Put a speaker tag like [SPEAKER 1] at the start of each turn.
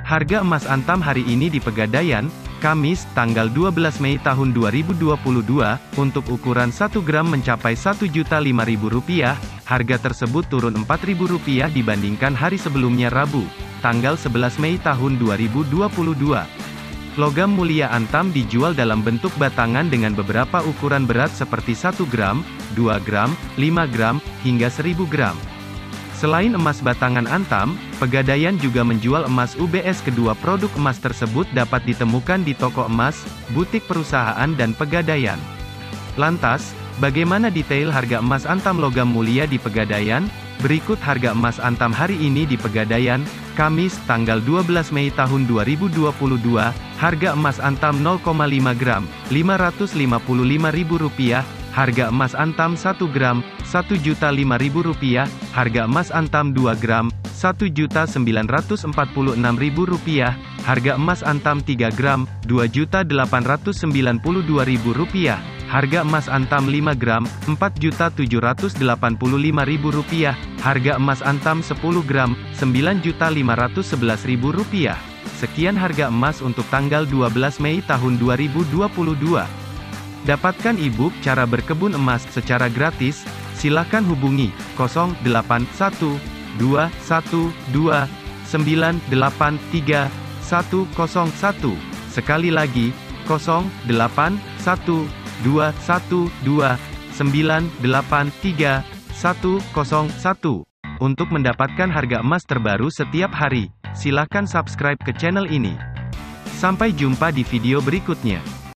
[SPEAKER 1] Harga emas Antam hari ini di Pegadaian, Kamis, tanggal 12 Mei tahun 2022, untuk ukuran 1 gram mencapai Rp1.005.000, harga tersebut turun Rp4.000 dibandingkan hari sebelumnya Rabu, tanggal 11 Mei tahun 2022. Logam mulia Antam dijual dalam bentuk batangan dengan beberapa ukuran berat seperti 1 gram, 2 gram, 5 gram, hingga 1000 gram. Selain emas batangan Antam, Pegadaian juga menjual emas UBS. Kedua produk emas tersebut dapat ditemukan di toko emas, butik perusahaan dan Pegadaian. Lantas, bagaimana detail harga emas Antam logam mulia di Pegadaian? Berikut harga emas Antam hari ini di Pegadaian, Kamis, tanggal 12 Mei tahun 2022, harga emas Antam 0,5 gram, Rp555.000, harga emas Antam 1 gram, Rp1.005.000, harga emas Antam 2 gram, Rp1.946.000, harga emas Antam 3 gram, Rp2.892.000, harga emas Antam 5 gram, Rp4.785.000, harga emas Antam 10 gram, Rp9.511.000. Sekian harga emas untuk tanggal 12 Mei tahun 2022. Dapatkan e-book cara berkebun emas secara gratis, silakan hubungi 081212983101. Sekali lagi, 081212983101. Untuk mendapatkan harga emas terbaru setiap hari, silakan subscribe ke channel ini. Sampai jumpa di video berikutnya.